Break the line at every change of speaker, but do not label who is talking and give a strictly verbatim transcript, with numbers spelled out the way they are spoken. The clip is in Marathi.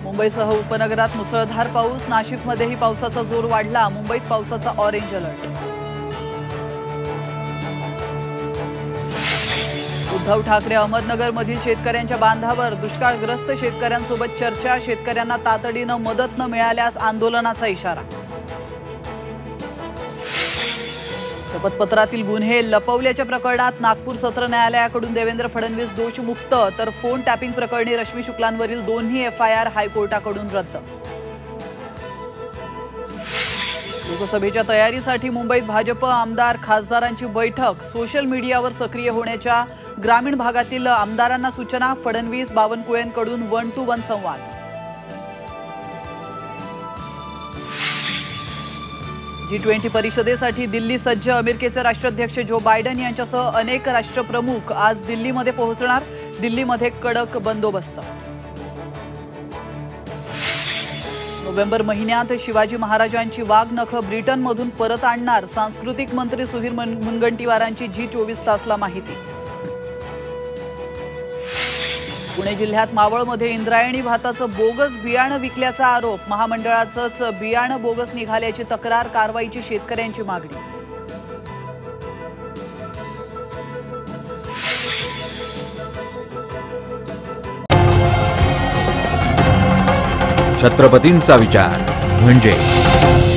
मुंबईसह उपनगरात मुसळधार पाऊस, नाशिकमध्येही पावसाचा जोर वाढला। मुंबईत पावसाचा ऑरेंज अलर्ट। उद्धव ठाकरे अहमदनगरमधील शेतकऱ्यांच्या बांधावर, दुष्काळग्रस्त शेतकऱ्यांसोबत चर्चा। शेतकऱ्यांना तातडीने मदत न मिळाल्यास आंदोलनाचा इशारा। शपथपत्रातील गुन्हे लपवल्याच्या प्रकरणात नागपूर सत्र न्यायालयाकडून देवेंद्र फडणवीस दोषमुक्त, तर फोन टॅपिंग प्रकरणी रश्मी शुक्लांवरील दोन्ही एफ आय आर हायकोर्टाकडून रद्द। लोकसभेच्या तयारीसाठी मुंबईत भाजप आमदार खासदारांची बैठक। सोशल मीडियावर सक्रिय होण्याच्या ग्रामीण भागातील आमदारांना सूचना। फडणवीस बावनकुळेंकडून वन टू वन संवाद। जी ट्वेंटी परिषदेसाठी दिल्ली सज्ज। अमेरिकेचे राष्ट्राध्यक्ष जो बायडन यांच्यासह अनेक राष्ट्रप्रमुख आज दिल्लीमध्ये पोहोचणार। दिल्लीमध्ये कडक बंदोबस्त। नोव्हेंबर महिन्यात शिवाजी महाराजांची वाघनख ब्रिटनमधून परत आणणार। सांस्कृतिक मंत्री सुधीर मुनगंटीवारांची जी चोवीस तासला माहिती। पुणे जिल्ह्यात मावळमध्ये इंद्रायणी भाताचं बोगस बियाणं विकल्याचा आरोप। महामंडळाचंच बियाणं बोगस निघाल्याची तक्रार। कारवाईची शेतकऱ्यांची मागणी।
छत्रपतींचा विचार म्हणजे